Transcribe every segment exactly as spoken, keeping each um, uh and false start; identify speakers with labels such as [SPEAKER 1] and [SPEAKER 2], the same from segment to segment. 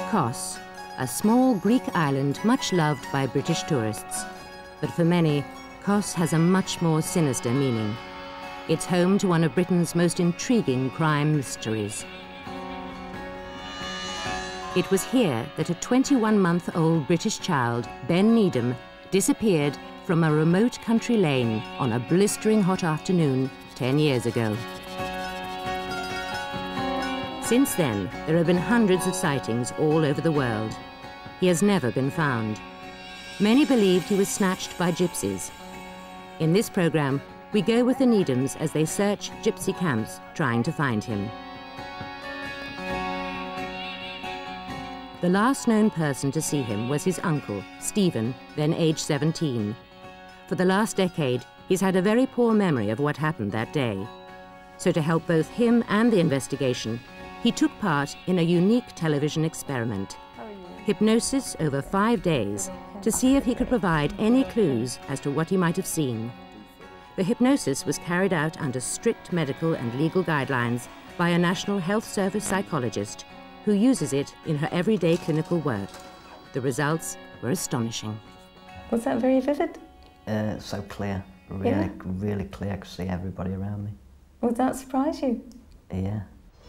[SPEAKER 1] Kos, a small Greek island much loved by British tourists. But for many, Kos has a much more sinister meaning. It's home to one of Britain's most intriguing crime mysteries. It was here that a twenty-one-month-old British child, Ben Needham, disappeared from a remote country lane on a blistering hot afternoon ten years ago. Since then, there have been hundreds of sightings all over the world. He has never been found. Many believed he was snatched by gypsies. In this programme, we go with the Needhams as they search gypsy camps trying to find him. The last known person to see him was his uncle, Stephen, then aged seventeen. For the last decade, he's had a very poor memory of what happened that day. So to help both him and the investigation, he took part in a unique television experiment. Hypnosis over five days to see if he could provide any clues as to what he might have seen. The hypnosis was carried out under strict medical and legal guidelines by a National Health Service psychologist who uses it in her everyday clinical work. The results were astonishing.
[SPEAKER 2] Was that very vivid?
[SPEAKER 3] Uh, so clear, really, yeah. really clear. I could see everybody around me.
[SPEAKER 2] Would that surprise you?
[SPEAKER 3] Yeah.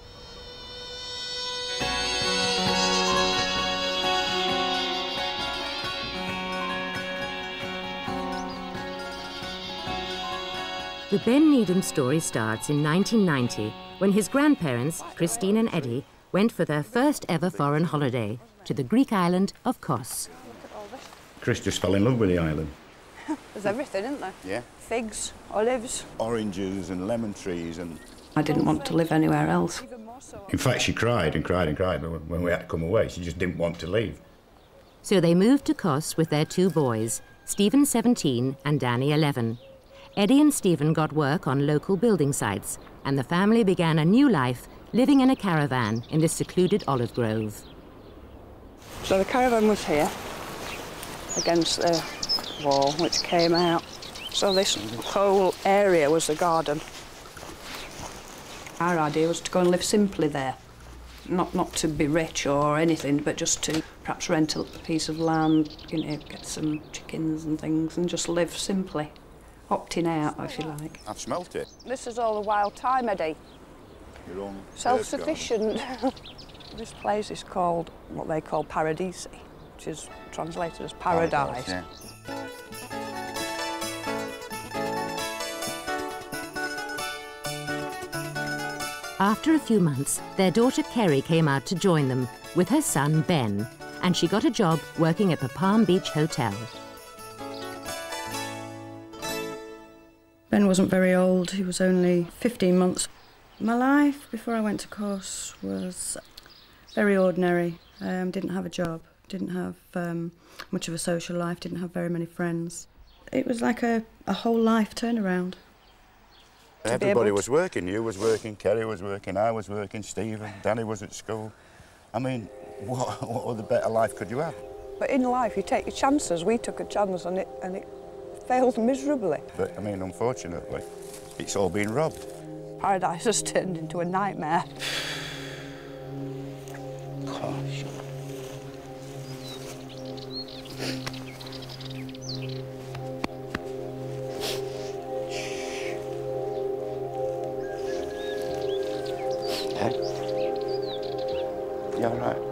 [SPEAKER 1] The Ben Needham story starts in nineteen ninety, when his grandparents, Christine and Eddie, went for their first ever foreign holiday to the Greek island of Kos.
[SPEAKER 4] Chris just fell in love with the island.
[SPEAKER 5] There's everything, isn't there?
[SPEAKER 4] Yeah.
[SPEAKER 5] Figs, olives.
[SPEAKER 4] Oranges and lemon trees and...
[SPEAKER 5] I didn't want to live anywhere else.
[SPEAKER 4] In fact, she cried and cried and cried, but when we had to come away, she just didn't want to leave.
[SPEAKER 1] So they moved to Kos with their two boys, Stephen, seventeen, and Danny, eleven. Eddie and Stephen got work on local building sites, and the family began a new life living in a caravan in this secluded olive grove.
[SPEAKER 5] So the caravan was here, against the wall, which came out. So this whole area was the garden. Our idea was to go and live simply there. Not, not to be rich or anything, but just to perhaps rent a piece of land, you know, get some chickens and things, and just live simply. Opting out, if you like.
[SPEAKER 4] I've smelt it.
[SPEAKER 5] This is all the wild thyme, Eddie.
[SPEAKER 4] Your own
[SPEAKER 5] self-sufficient. This place is called what they call Paradisi, which is translated as paradise.
[SPEAKER 4] Yeah.
[SPEAKER 1] After a few months, their daughter Kerry came out to join them with her son Ben, and she got a job working at the Palm Beach Hotel.
[SPEAKER 6] Ben wasn't very old, he was only fifteen months. My life before I went to Kos was very ordinary. Um, didn't have a job, didn't have um, much of a social life, didn't have very many friends. It was like a, a whole life turnaround.
[SPEAKER 4] Everybody was working, you was working, Kerry was working, I was working, Stephen, Danny was at school. I mean, what, what other better life could you have?
[SPEAKER 5] But in life, you take your chances. We took a chance and it, and it failed miserably.
[SPEAKER 4] But, I mean, unfortunately, it's all been robbed.
[SPEAKER 5] Paradise has turned into a nightmare.
[SPEAKER 4] Gosh. Hey? You all right?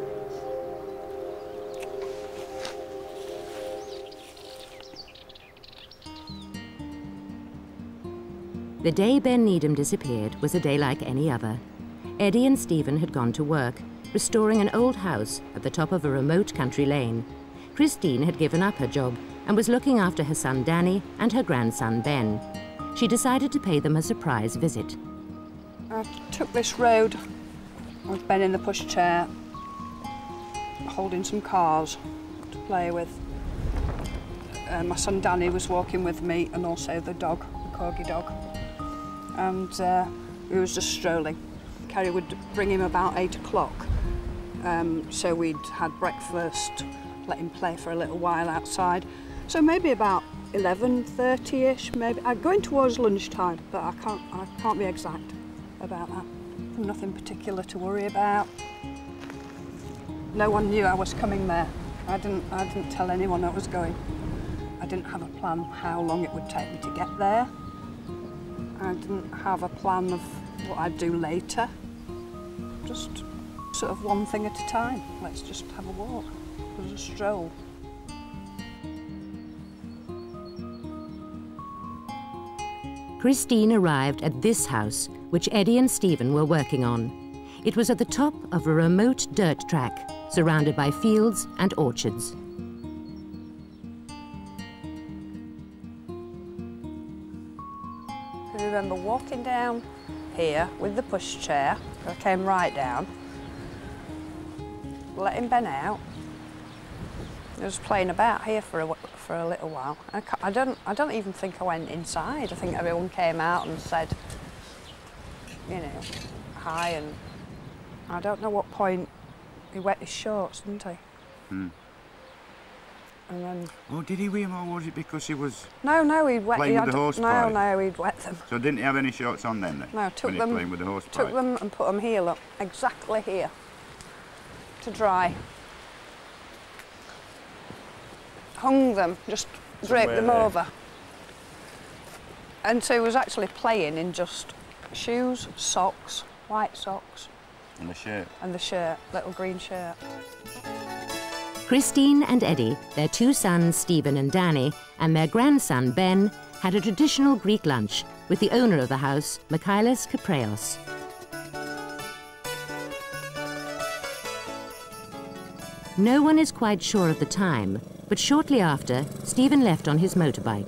[SPEAKER 1] The day Ben Needham disappeared was a day like any other. Eddie and Stephen had gone to work, restoring an old house at the top of a remote country lane. Christine had given up her job and was looking after her son Danny and her grandson Ben. She decided to pay them a surprise visit.
[SPEAKER 5] I took this road with Ben in the pushchair, holding some cars to play with. Uh, my son Danny was walking with me, and also the dog, the corgi dog. And uh, we was just strolling. Kerry would bring him about eight o'clock. Um, so we'd had breakfast, let him play for a little while outside. So maybe about eleven thirty-ish, maybe. I'm going towards lunchtime, but I can't, I can't be exact about that. Nothing particular to worry about. No one knew I was coming there. I didn't, I didn't tell anyone I was going. I didn't have a plan how long it would take me to get there. I didn't have a plan of what I'd do later. Just sort of one thing at a time. Let's just have a walk. It was a stroll.
[SPEAKER 1] Christine arrived at this house, which Eddie and Stephen were working on. It was at the top of a remote dirt track, surrounded by fields and orchards.
[SPEAKER 5] I remember walking down here with the pushchair. I came right down, letting Ben out. I was playing about here for a, for a little while. I, I, don't, I don't even think I went inside. I think everyone came out and said, you know, hi, and I don't know what point he wet his shorts, didn't he?
[SPEAKER 4] Hmm.
[SPEAKER 5] And then...
[SPEAKER 4] Oh, did he wear them, or was it because he was
[SPEAKER 5] No, no, he'd wet...
[SPEAKER 4] playing
[SPEAKER 5] he
[SPEAKER 4] with
[SPEAKER 5] had,
[SPEAKER 4] the horse
[SPEAKER 5] No,
[SPEAKER 4] pie?
[SPEAKER 5] no, he'd wet them.
[SPEAKER 4] So didn't he have any shorts on then? then
[SPEAKER 5] No, took
[SPEAKER 4] when
[SPEAKER 5] them,
[SPEAKER 4] he was playing with the horse
[SPEAKER 5] took
[SPEAKER 4] pie?
[SPEAKER 5] them and put them here, look, exactly here, to dry. Hung them, just draped them
[SPEAKER 4] there.
[SPEAKER 5] over. And so he was actually playing in just shoes, socks, white socks.
[SPEAKER 4] And the shirt.
[SPEAKER 5] And the shirt, little green shirt.
[SPEAKER 1] Christine and Eddie, their two sons Stephen and Danny, and their grandson Ben had a traditional Greek lunch with the owner of the house, Mikhailos Kypreos. No one is quite sure of the time, but shortly after, Stephen left on his motorbike.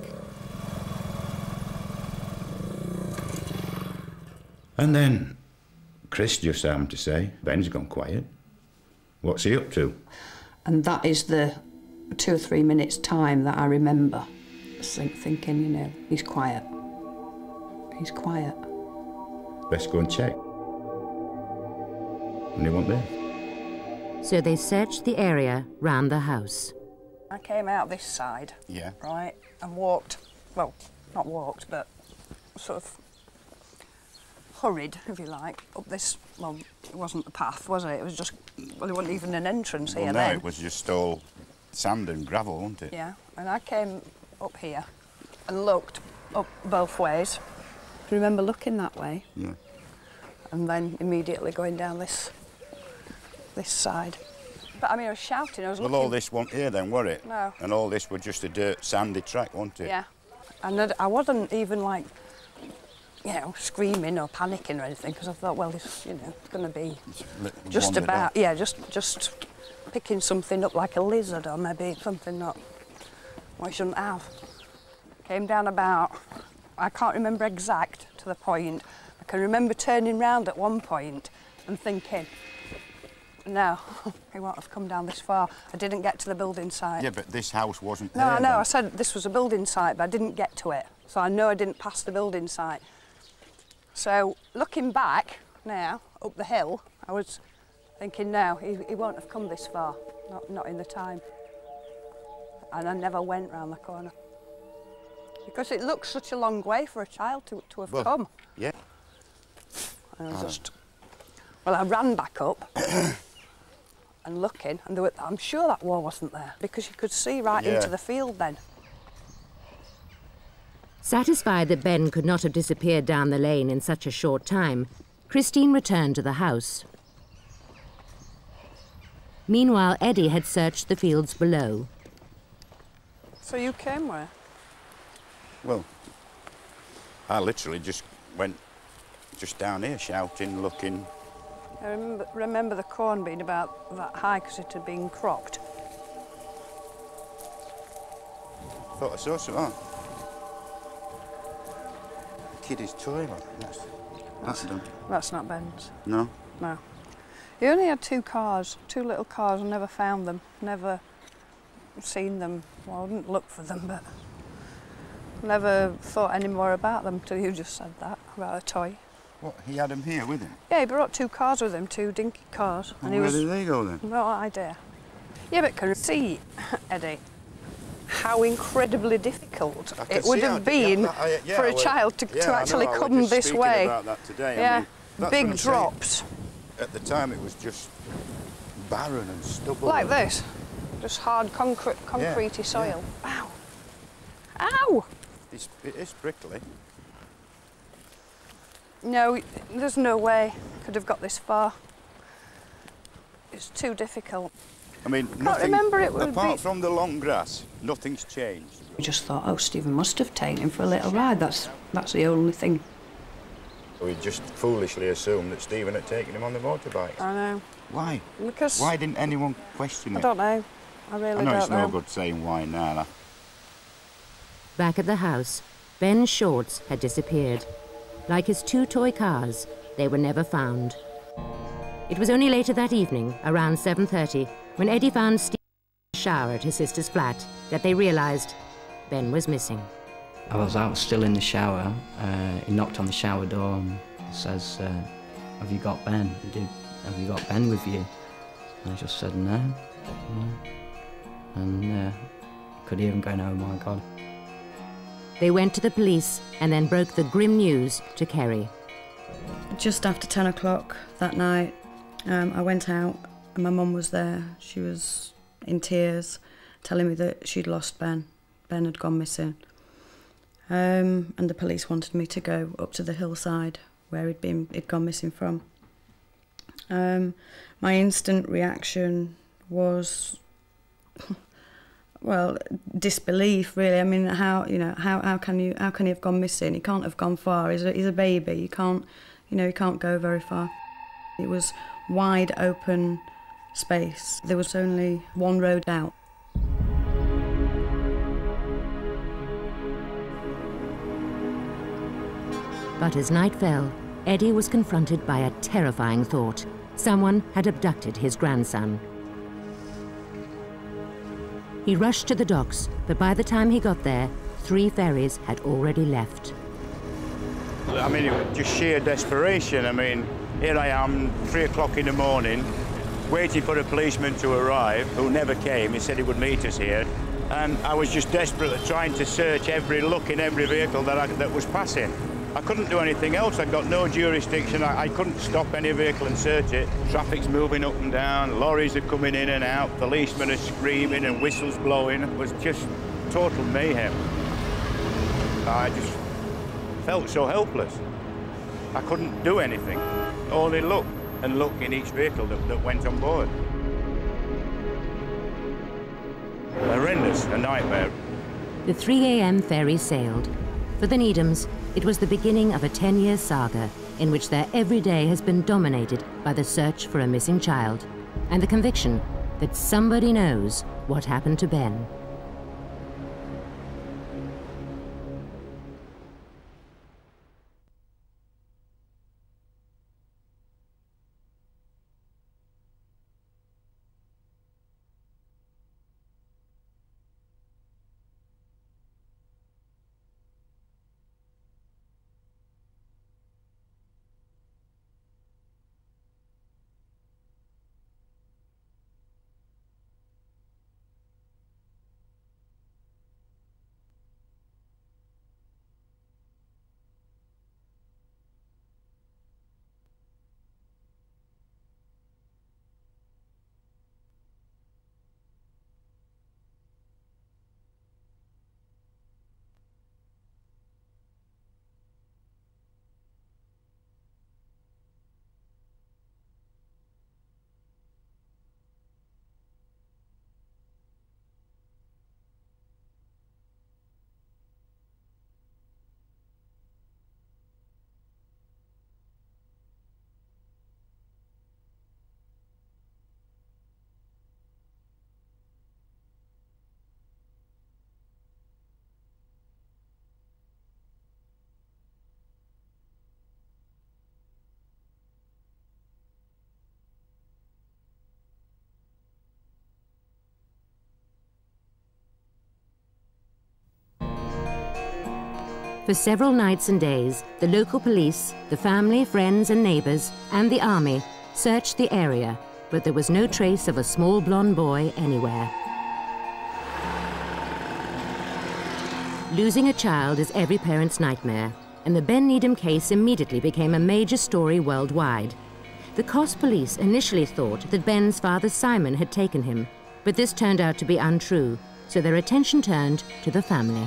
[SPEAKER 4] And then Chris just happened to say, Ben's gone quiet. What's he up to?
[SPEAKER 5] And that is the two or three minutes time that I remember think, thinking, you know, he's quiet. He's quiet.
[SPEAKER 4] Let's go and check. And he wasn't there.
[SPEAKER 1] So they searched the area round the house.
[SPEAKER 5] I came out this side,
[SPEAKER 4] Yeah.
[SPEAKER 5] right, and walked, well, not walked, but sort of hurried, if you like, up this, well, it wasn't the path, was it? It was just, well, there wasn't even an entrance
[SPEAKER 4] Well,
[SPEAKER 5] here
[SPEAKER 4] no,
[SPEAKER 5] then.
[SPEAKER 4] it was just all sand and gravel, wasn't it?
[SPEAKER 5] Yeah, and I came up here and looked up both ways. Do you remember looking that way?
[SPEAKER 4] Yeah.
[SPEAKER 5] And then immediately going down this, this side. But I mean, I was shouting, I was
[SPEAKER 4] Well,
[SPEAKER 5] looking...
[SPEAKER 4] all this wasn't here then, were it?
[SPEAKER 5] No.
[SPEAKER 4] And all this was just a dirt, sandy track, wasn't it?
[SPEAKER 5] Yeah. And I'd- I wasn't even like, you know, screaming or panicking or anything, because I thought, well, this, you know, it's going to be just
[SPEAKER 4] wandered
[SPEAKER 5] about,
[SPEAKER 4] off.
[SPEAKER 5] yeah, just just picking something up like a lizard or maybe something not what I shouldn't have. Came down about, I can't remember exact to the point. I can remember turning round at one point and thinking, no, he won't have come down this far. I didn't get to the building site.
[SPEAKER 4] Yeah, but this house wasn't
[SPEAKER 5] No,
[SPEAKER 4] there
[SPEAKER 5] I know,
[SPEAKER 4] then.
[SPEAKER 5] I said this was a building site, but I didn't get to it. So I know I didn't pass the building site. So looking back now, up the hill, I was thinking, no, he, he won't have come this far, not, not in the time. And I never went round the corner. Because it looks such a long way for a child to, to have
[SPEAKER 4] Well,
[SPEAKER 5] come.
[SPEAKER 4] Yeah.
[SPEAKER 5] And I just, well, I ran back up and looking, and there were, I'm sure that wall wasn't there, because you could see right
[SPEAKER 4] Yeah.
[SPEAKER 5] into the field then.
[SPEAKER 1] Satisfied that Ben could not have disappeared down the lane in such a short time, Christine returned to the house. Meanwhile, Eddie had searched the fields below.
[SPEAKER 5] So you came where?
[SPEAKER 4] Well, I literally just went just down here shouting, looking.
[SPEAKER 5] I remember, remember the corn being about that high because it had been cropped.
[SPEAKER 4] Thought I saw some. Oh. Kiddie's toy. That's, that's done.
[SPEAKER 5] That's not Ben's.
[SPEAKER 4] No.
[SPEAKER 5] No. He only had two cars, two little cars, and never found them, never seen them. Well, I didn't look for them, but never thought any more about them till you just said that, about a toy.
[SPEAKER 4] What, he had them here with him?
[SPEAKER 5] Yeah, he brought two cars with him, two dinky cars.
[SPEAKER 4] Well,
[SPEAKER 5] and he
[SPEAKER 4] where
[SPEAKER 5] was,
[SPEAKER 4] did they go then?
[SPEAKER 5] no idea. Yeah, but can you see, Eddie, how incredibly difficult
[SPEAKER 4] I can
[SPEAKER 5] it would
[SPEAKER 4] see how-
[SPEAKER 5] have been
[SPEAKER 4] yeah, I- yeah,
[SPEAKER 5] for
[SPEAKER 4] I
[SPEAKER 5] a
[SPEAKER 4] was-
[SPEAKER 5] child to,
[SPEAKER 4] yeah,
[SPEAKER 5] to
[SPEAKER 4] I
[SPEAKER 5] actually
[SPEAKER 4] know, I was
[SPEAKER 5] come
[SPEAKER 4] just
[SPEAKER 5] this
[SPEAKER 4] speaking
[SPEAKER 5] way.
[SPEAKER 4] about that today. I
[SPEAKER 5] Yeah,
[SPEAKER 4] mean, that's what
[SPEAKER 5] big
[SPEAKER 4] I'm saying.
[SPEAKER 5] drops.
[SPEAKER 4] At the time, it was just barren and stubble.
[SPEAKER 5] Like this? Just hard concrete, concretey yeah, soil. Yeah. Ow! Ow!
[SPEAKER 4] It's, it is prickly.
[SPEAKER 5] No, there's no way I could have got this far. It's too difficult.
[SPEAKER 4] I mean,
[SPEAKER 5] I
[SPEAKER 4] nothing,
[SPEAKER 5] can't remember it would
[SPEAKER 4] apart
[SPEAKER 5] be...
[SPEAKER 4] from the long grass, nothing's changed.
[SPEAKER 5] We just thought, oh, Stephen must have taken him for a little ride. That's, that's the only thing.
[SPEAKER 4] We just foolishly assumed that Stephen had taken him on the motorbike.
[SPEAKER 5] I know.
[SPEAKER 4] Why?
[SPEAKER 5] Because...
[SPEAKER 4] Why didn't anyone question it?
[SPEAKER 5] I don't know. I really
[SPEAKER 4] I know
[SPEAKER 5] don't
[SPEAKER 4] it's
[SPEAKER 5] know.
[SPEAKER 4] no good saying why now.
[SPEAKER 1] Back at the house, Ben's shorts had disappeared. Like his two toy cars, they were never found. It was only later that evening, around seven thirty, when Eddie found Steve in the shower at his sister's flat, that they realised Ben was missing.
[SPEAKER 3] I was out still in the shower. Uh, he knocked on the shower door and says, uh, have you got Ben? Did, have you got Ben with you? And I just said, no. no. And uh, could hear him going, oh my God.
[SPEAKER 1] They went to the police and then broke the grim news to Kerry.
[SPEAKER 6] Just after ten o'clock that night, um, I went out and my mum was there. She was in tears, telling me that she'd lost Ben. Ben had gone missing. Um, and the police wanted me to go up to the hillside where he'd been, he'd gone missing from. Um, my instant reaction was, well, disbelief, really. I mean, how, you know, how, how can you, how can he have gone missing? He can't have gone far. He's a, he's a baby. You can't, you know, he can't go very far. It was wide open space. There was only one road out.
[SPEAKER 1] But as night fell, Eddie was confronted by a terrifying thought. Someone had abducted his grandson. He rushed to the docks, but by the time he got there, three ferries had already left.
[SPEAKER 4] I mean, it was just sheer desperation. I mean, here I am, three o'clock in the morning, waiting for a policeman to arrive, who never came. He said he would meet us here. And I was just desperate at trying to search every look in every vehicle that, I, that was passing. I couldn't do anything else. I got no jurisdiction. I, I couldn't stop any vehicle and search it. Traffic's moving up and down, lorries are coming in and out, policemen are screaming and whistles blowing. It was just total mayhem. I just felt so helpless. I couldn't do anything. Only look and look in each vehicle that, that went on board. Horrendous, a nightmare.
[SPEAKER 1] The three a m ferry sailed. For the Needhams, it was the beginning of a ten-year saga in which their every day has been dominated by the search for a missing child and the conviction that somebody knows what happened to Ben. For several nights and days, the local police, the family, friends and neighbours, and the army searched the area, but there was no trace of a small blonde boy anywhere. Losing a child is every parent's nightmare, and the Ben Needham case immediately became a major story worldwide. The Kos police initially thought that Ben's father Simon had taken him, but this turned out to be untrue, so their attention turned to the family.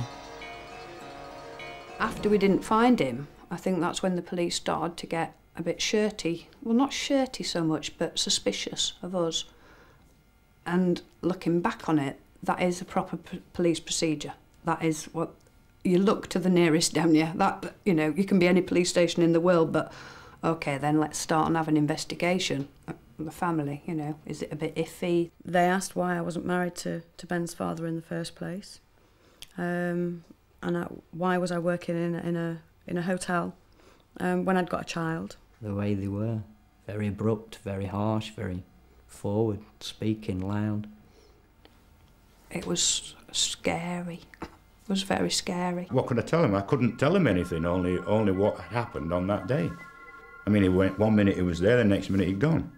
[SPEAKER 5] After we didn't find him, I think that's when the police started to get a bit shirty. Well, not shirty so much, but suspicious of us. And looking back on it, that is a proper p police procedure. That is what you look to the nearest, damn you. That, you know, you can be any police station in the world, but OK, then let's start and have an investigation. The family, you know, is it a bit iffy?
[SPEAKER 6] They asked why I wasn't married to, to Ben's father in the first place. Um, and I, why was I working in, in, a, in a hotel um, when I'd got a child.
[SPEAKER 3] The way they were, very abrupt, very harsh, very forward, speaking loud.
[SPEAKER 5] It was scary. It was very scary.
[SPEAKER 4] What could I tell him? I couldn't tell him anything, only, only what had happened on that day. I mean, he went, one minute he was there, the next minute he'd gone.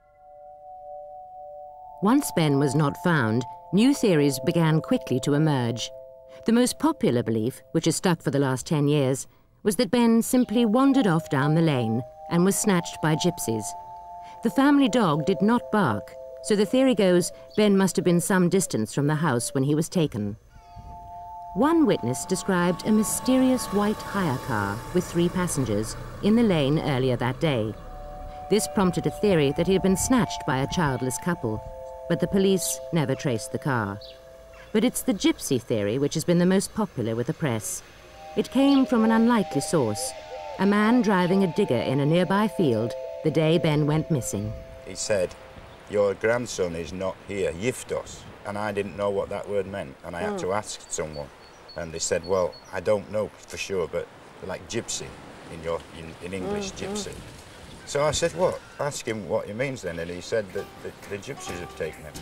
[SPEAKER 1] Once Ben was not found, new theories began quickly to emerge. The most popular belief, which has stuck for the last ten years, was that Ben simply wandered off down the lane and was snatched by gypsies. The family dog did not bark, so the theory goes Ben must have been some distance from the house when he was taken. One witness described a mysterious white hire car with three passengers in the lane earlier that day. This prompted a theory that he had been snatched by a childless couple, but the police never traced the car. But it's the gypsy theory which has been the most popular with the press. It came from an unlikely source, a man driving a digger in a nearby field the day Ben went missing.
[SPEAKER 4] He said, "Your grandson is not here, Yiftos." And I didn't know what that word meant, and I had
[SPEAKER 5] oh.
[SPEAKER 4] to ask someone. And they said, well, I don't know for sure, but like gypsy in, your, in, in English, mm, gypsy. Mm. So I said, what? Ask him what he means then, and he said that the, the gypsies have taken him.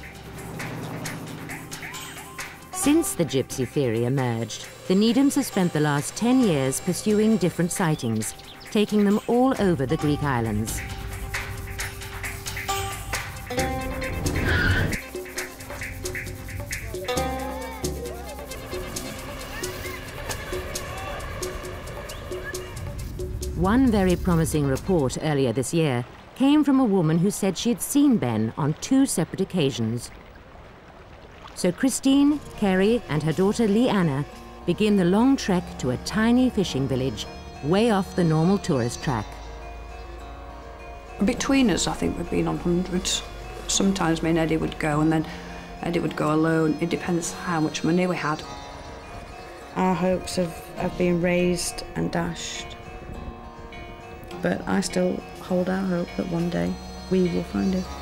[SPEAKER 1] Since the gypsy theory emerged, the Needhams have spent the last ten years pursuing different sightings, taking them all over the Greek islands. One very promising report earlier this year came from a woman who said she had seen Ben on two separate occasions. So Christine, Kerry and her daughter Leanna begin the long trek to a tiny fishing village way off the normal tourist track.
[SPEAKER 5] Between us, I think we've been on hundreds. Sometimes me and Eddie would go, and then Eddie would go alone. It depends how much money we had.
[SPEAKER 6] Our hopes have, have been raised and dashed. But I still hold out hope that one day we will find him.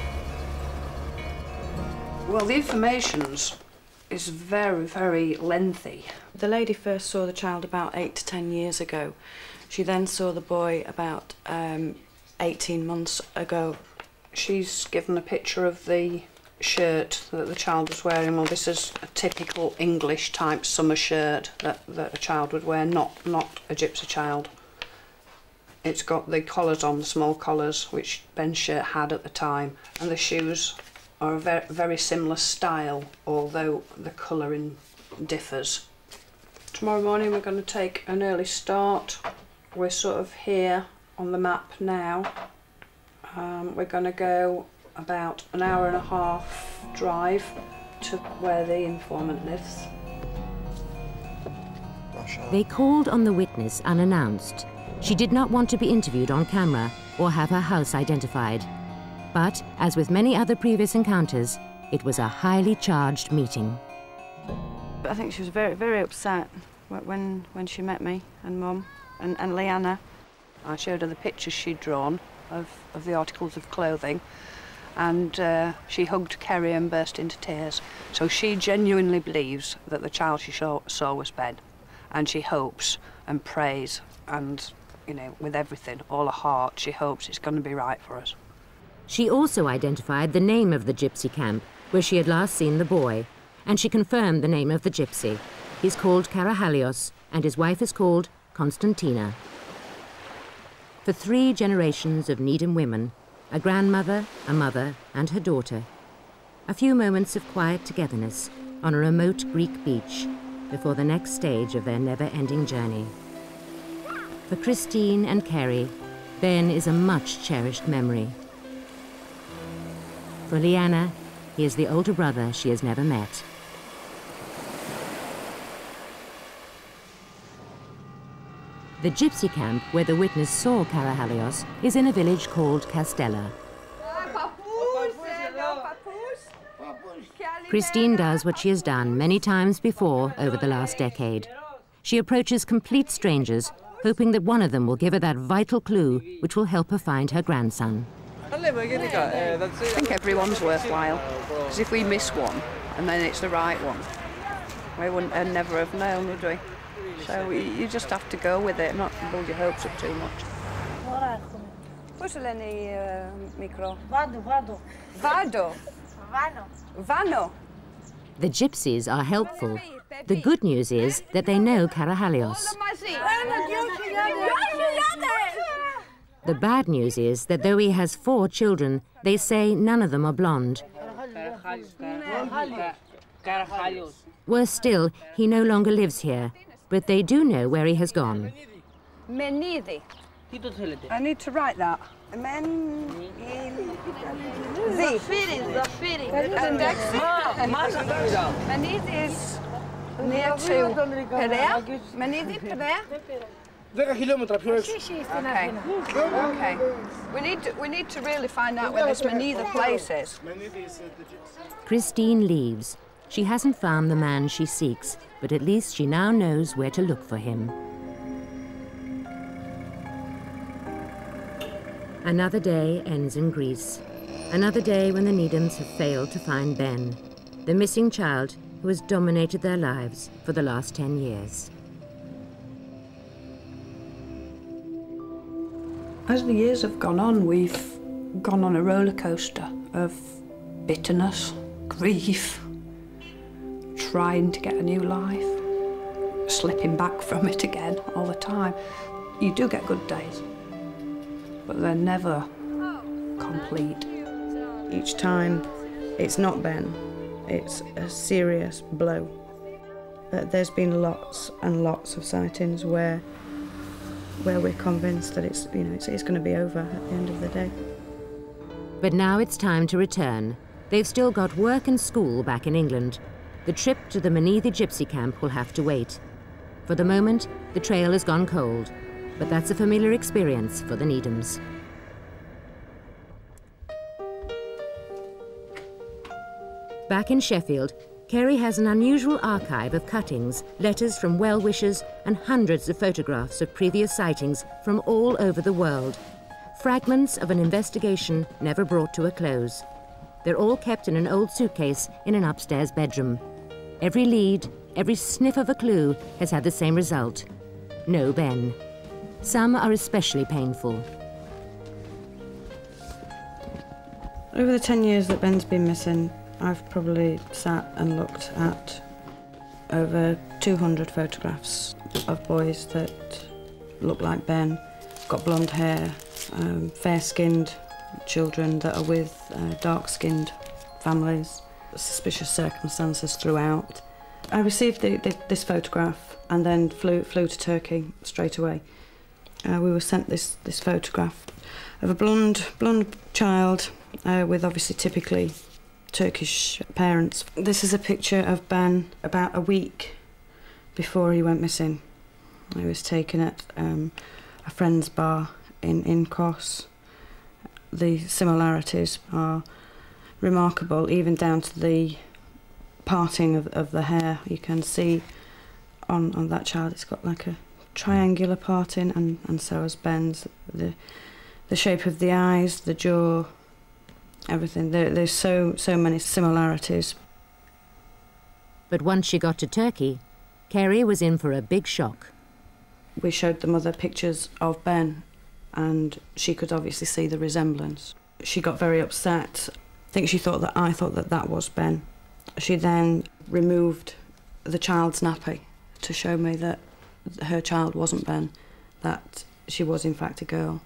[SPEAKER 5] Well, the information's is very, very lengthy.
[SPEAKER 6] The lady first saw the child about eight to ten years ago. She then saw the boy about um, eighteen months ago.
[SPEAKER 5] She's given a picture of the shirt that the child was wearing. Well, this is a typical English type summer shirt that, that a child would wear, not, not a gypsy child. It's got the collars on, the small collars, which Ben's shirt had at the time, and the shoes are a very, very similar style, although the colouring differs. Tomorrow morning we're going to take an early start. We're sort of here on the map now. Um, we're going to go about an hour and a half drive to where the informant lives.
[SPEAKER 1] They called on the witness unannounced. She did not want to be interviewed on camera or have her house identified. But, as with many other previous encounters, it was a highly charged meeting.
[SPEAKER 6] I think she was very, very upset when, when she met me and Mum and, and Leanna.
[SPEAKER 5] I showed her the pictures she'd drawn of, of the articles of clothing, and uh, she hugged Kerry and burst into tears. So she genuinely believes that the child she saw, saw was Ben, and she hopes and prays and, you know, with everything, all her heart, she hopes it's going to be right for us.
[SPEAKER 1] She also identified the name of the gypsy camp where she had last seen the boy, and she confirmed the name of the gypsy. He's called Karahalios, and his wife is called Konstantina. For three generations of Needham women, a grandmother, a mother, and her daughter, a few moments of quiet togetherness on a remote Greek beach before the next stage of their never-ending journey. For Christine and Kerry, Ben is a much cherished memory. For Leanna, he is the older brother she has never met. The gypsy camp where the witness saw Karahalios is in a village called Castella. Christine does what she has done many times before over the last decade. She approaches complete strangers, hoping that one of them will give her that vital clue which will help her find her grandson.
[SPEAKER 5] I think everyone's worthwhile, because if we miss one and then it's the right one, we wouldn't uh, never have known, would we? So we, you just have to go with it, not build your hopes up too much. What's the uh, micro? Vado, vado. Vado? Vano. Vano.
[SPEAKER 1] The gypsies are helpful. The good news is that they know Karahalios. The bad news is that though he has four children, they say none of them are blonde. Worse still, he no longer lives here, but they do know where he has gone.
[SPEAKER 5] Menidi. I need to write that. Menidi. Menidi is near to Perea. Menidi, Perea. Okay. Okay. We need to, we need to really find out where this Menida place is.
[SPEAKER 1] Christine leaves. She hasn't found the man she seeks, but at least she now knows where to look for him. Another day ends in Greece. Another day when the Needhams have failed to find Ben, the missing child who has dominated their lives for the last ten years.
[SPEAKER 5] As the years have gone on, we've gone on a roller coaster of bitterness, grief, trying to get a new life, slipping back from it again all the time. You do get good days, but they're never complete.
[SPEAKER 6] Each time, it's not Ben, it's a serious blow. But there's been lots and lots of sightings where where we're convinced that it's, you know, it's, it's going to be over at the end of the day.
[SPEAKER 1] But now it's time to return. They've still got work and school back in England. The trip to the Menidi gypsy camp will have to wait. For the moment, the trail has gone cold, but that's a familiar experience for the Needhams. Back in Sheffield, Kerry has an unusual archive of cuttings, letters from well-wishers, and hundreds of photographs of previous sightings from all over the world. Fragments of an investigation never brought to a close. They're all kept in an old suitcase in an upstairs bedroom. Every lead, every sniff of a clue has had the same result. No Ben. Some are especially painful.
[SPEAKER 6] Over the ten years that Ben's been missing, I've probably sat and looked at over two hundred photographs of boys that look like Ben, got blonde hair, um, fair-skinned children that are with uh, dark-skinned families, suspicious circumstances throughout. I received the, the, this photograph and then flew, flew to Turkey straight away. Uh, we were sent this, this photograph of a blonde, blonde child uh, with obviously typically Turkish parents. This is a picture of Ben about a week before he went missing. He was taken at um, a friend's bar in, in Kos. The similarities are remarkable, even down to the parting of, of the hair. You can see on, on that child it's got like a triangular parting, and, and so has Ben's. The, the shape of the eyes, the jaw, everything. There, there's so, so many similarities.
[SPEAKER 1] But once she got to Turkey, Kerry was in for a big shock.
[SPEAKER 6] We showed the mother pictures of Ben, and she could obviously see the resemblance. She got very upset. I think she thought that I thought that that was Ben. She then removed the child's nappy to show me that her child wasn't Ben, that she was in fact a girl.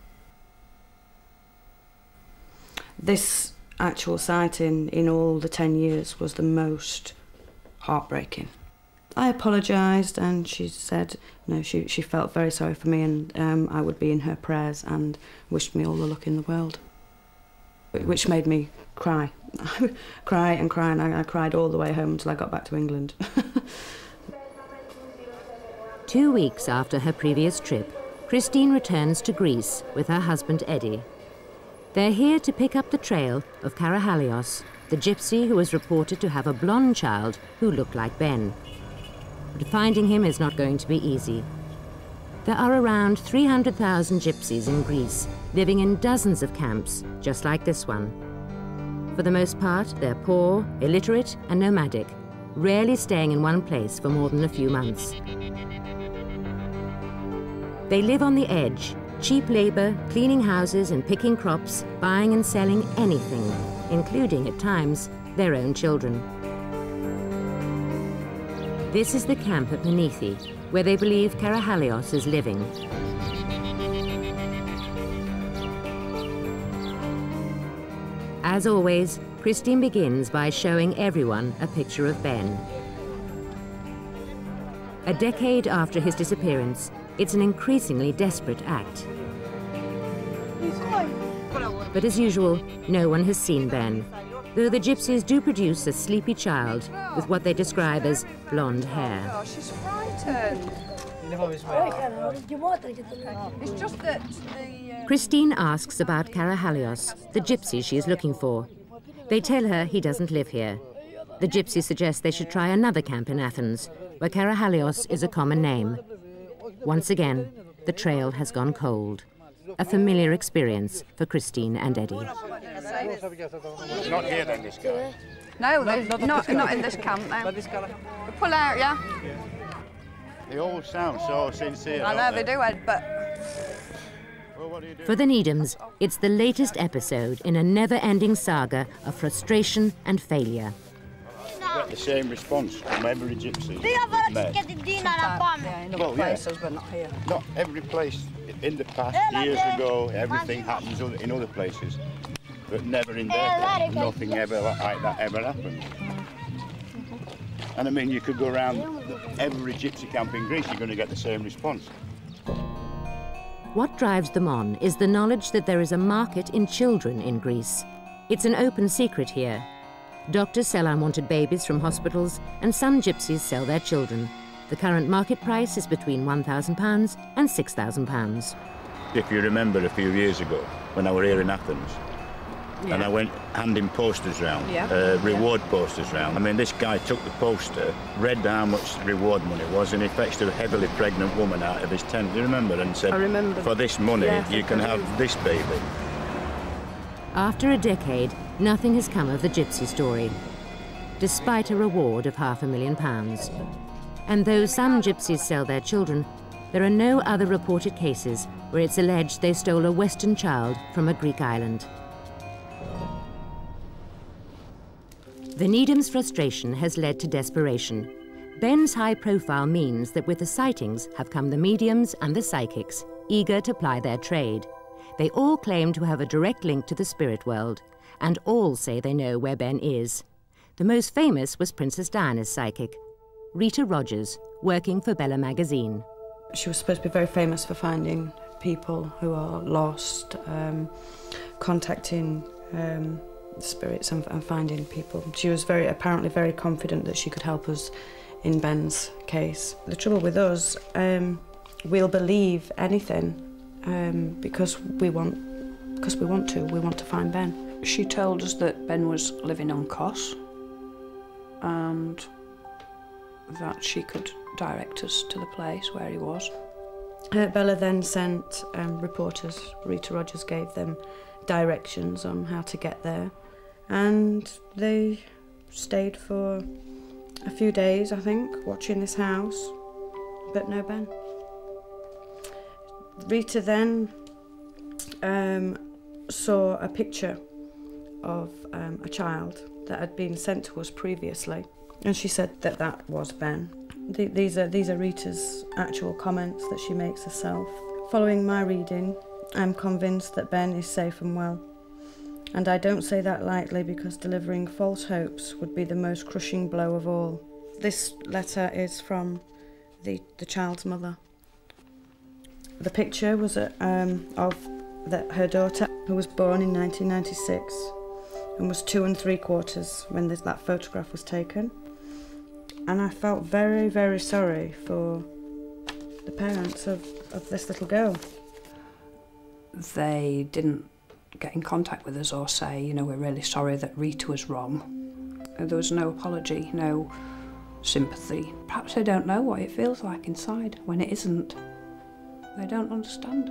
[SPEAKER 6] This actual sighting in all the ten years was the most heartbreaking. I apologised, and she said, you know, she, she felt very sorry for me, and um, I would be in her prayers, and wished me all the luck in the world, which made me cry. cry and cry, and I, I cried all the way home until I got back to England.
[SPEAKER 1] Two weeks after her previous trip, Christine returns to Greece with her husband Eddie. They're here to pick up the trail of Karahalios, the gypsy who was reported to have a blonde child who looked like Ben. But finding him is not going to be easy. There are around three hundred thousand gypsies in Greece, living in dozens of camps, just like this one. For the most part, they're poor, illiterate and nomadic, rarely staying in one place for more than a few months. They live on the edge, cheap labour, cleaning houses and picking crops, buying and selling anything, including, at times, their own children. This is the camp at Panithi, where they believe Karahalios is living. As always, Christine begins by showing everyone a picture of Ben. A decade after his disappearance, it's an increasingly desperate act. But as usual, no one has seen Ben, though the gypsies do produce a sleepy child with what they describe as blonde hair.
[SPEAKER 5] Oh, she's frightened. It's just that the... Uh...
[SPEAKER 1] Christine asks about Karahalios, the gypsy she is looking for. They tell her he doesn't live here. The gypsies suggest they should try another camp in Athens, where Karahalios is a common name. Once again, the trail has gone cold. A familiar experience for Christine and Eddie.
[SPEAKER 4] It's not here then, this guy?
[SPEAKER 5] No, not, not, not in this camp, no. Pull out, yeah?
[SPEAKER 4] They all sound so sincere.
[SPEAKER 5] I know they do, Ed, but...
[SPEAKER 4] Well, what do you do?
[SPEAKER 1] For the Needhams, it's the latest episode in a never-ending saga of frustration and failure.
[SPEAKER 4] You get the same response from every gypsy.
[SPEAKER 5] Sometimes, yeah, in other
[SPEAKER 4] Well, yeah.
[SPEAKER 5] places, but not here.
[SPEAKER 4] Not every place. In the past, years ago, everything happens in other places, but never in there. Nothing ever like that ever happened. And I mean, you could go around every gypsy camp in Greece, you're going to get the same response.
[SPEAKER 1] What drives them on is the knowledge that there is a market in children in Greece. It's an open secret here. Doctors sell unwanted babies from hospitals, and some gypsies sell their children. The current market price is between one thousand pounds and six thousand pounds.
[SPEAKER 4] If you remember a few years ago, when I were here in Athens,
[SPEAKER 5] Yeah.
[SPEAKER 4] and I went handing posters round,
[SPEAKER 5] Yeah.
[SPEAKER 4] uh, reward posters round. I mean, this guy took the poster, read how much reward money was, and he fetched a heavily pregnant woman out of his tent, do you remember? And said,
[SPEAKER 5] I remember.
[SPEAKER 4] for this money,
[SPEAKER 5] Yeah,
[SPEAKER 4] you can have this baby.
[SPEAKER 1] After a decade, nothing has come of the gypsy story, despite a reward of half a million pounds. And though some gypsies sell their children, there are no other reported cases where it's alleged they stole a Western child from a Greek island. The Needhams' frustration has led to desperation. Ben's high profile means that with the sightings have come the mediums and the psychics, eager to ply their trade. They all claim to have a direct link to the spirit world, and all say they know where Ben is. The most famous was Princess Diana's psychic, Rita Rogers, working for Bella magazine.
[SPEAKER 6] She was supposed to be very famous for finding people who are lost, um, contacting um, spirits and, and finding people. She was very, apparently very confident that she could help us in Ben's case. The trouble with us, um, we'll believe anything um, because we want, because we want to. We want to find Ben.
[SPEAKER 5] She told us that Ben was living on Kos and that she could direct us to the place where he was.
[SPEAKER 6] Uh, Bella then sent um, reporters. Rita Rogers gave them directions on how to get there, and they stayed for a few days, I think, watching this house, but no Ben. Rita then um, saw a picture of um, a child that had been sent to us previously, and she said that that was Ben. The, these are these are Rita's actual comments that she makes herself. Following my reading, I'm convinced that Ben is safe and well. And I don't say that lightly, because delivering false hopes would be the most crushing blow of all. This letter is from the, the child's mother. The picture was a, um, of the, her daughter, who was born in nineteen ninety-six and was two and three quarters when this, that photograph was taken. And I felt very, very sorry for the parents of, of this little girl.
[SPEAKER 5] They didn't get in contact with us or say, you know, we're really sorry that Rita was wrong. There was no apology, no sympathy. Perhaps they don't know what it feels like inside when it isn't. They don't understand.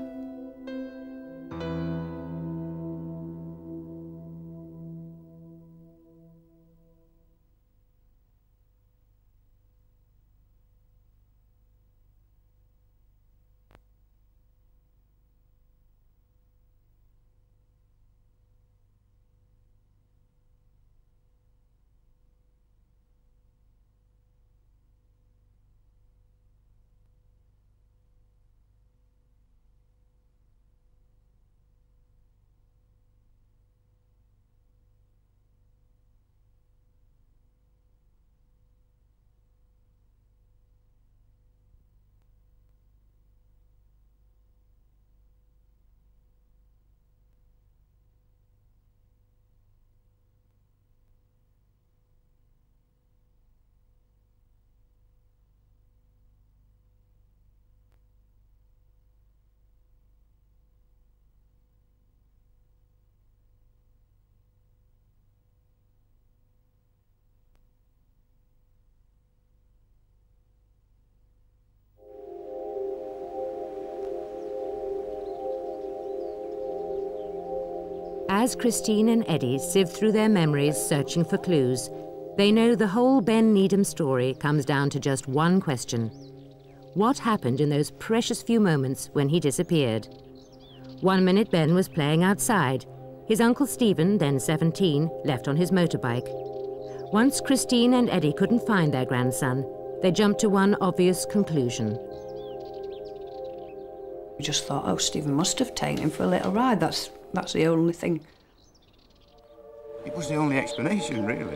[SPEAKER 1] As Christine and Eddie sieve through their memories searching for clues, they know the whole Ben Needham story comes down to just one question. What happened in those precious few moments when he disappeared? One minute Ben was playing outside. His uncle Stephen, then seventeen, left on his motorbike. Once Christine and Eddie couldn't find their grandson, they jumped to one obvious conclusion.
[SPEAKER 5] We just thought, oh, Stephen must have taken him for a little ride. That's, that's the only thing.
[SPEAKER 4] It was the only explanation, really.